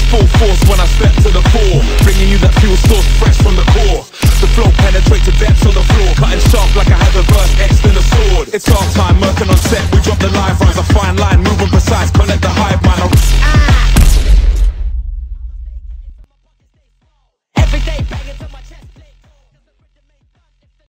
full force when I step to the fore, bringing you that fuel source fresh from the core. The flow penetrates the depths of the floor, cutting sharp like I have a verse etched in a sword. It's hard